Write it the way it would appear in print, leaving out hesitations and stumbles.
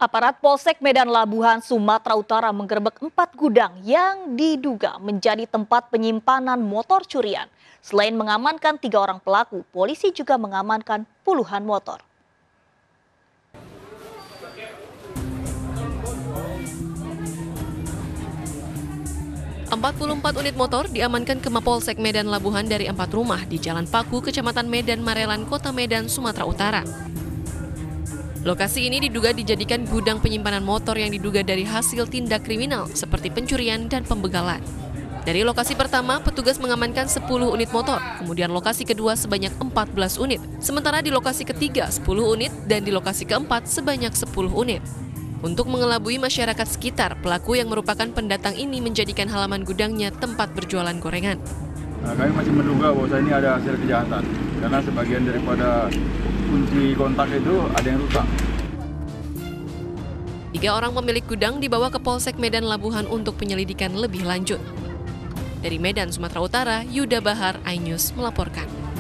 Aparat Polsek Medan Labuhan, Sumatera Utara menggerebek 4 gudang yang diduga menjadi tempat penyimpanan motor curian. Selain mengamankan 3 orang pelaku, polisi juga mengamankan puluhan motor. 44 unit motor diamankan ke Mapolsek Medan Labuhan dari 4 rumah di Jalan Paku, Kecamatan Medan Marelan, Kota Medan, Sumatera Utara. Lokasi ini diduga dijadikan gudang penyimpanan motor yang diduga dari hasil tindak kriminal seperti pencurian dan pembegalan. Dari lokasi pertama, petugas mengamankan 10 unit motor, kemudian lokasi kedua sebanyak 14 unit, sementara di lokasi ketiga 10 unit dan di lokasi keempat sebanyak 10 unit. Untuk mengelabui masyarakat sekitar, pelaku yang merupakan pendatang ini menjadikan halaman gudangnya tempat berjualan gorengan. Kami masih menduga bahwa ini ada hasil kejahatan, karena sebagian daripada kunci kontak itu ada yang rusak. 3 orang pemilik gudang dibawa ke Polsek Medan Labuhan untuk penyelidikan lebih lanjut. Dari Medan, Sumatera Utara, Yuda Bahar, iNews melaporkan.